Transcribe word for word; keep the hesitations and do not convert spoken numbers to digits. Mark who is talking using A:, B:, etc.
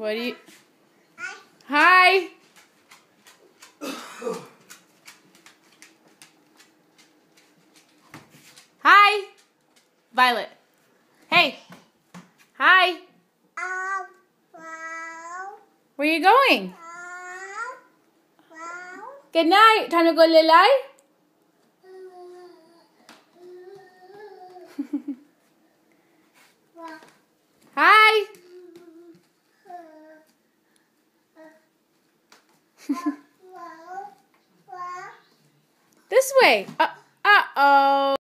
A: What do you... Hi! Hi! Violet. Hey! Hi! Where are you going? Good night. Time to go lay-lay? Hi! This way. Uh, uh-oh.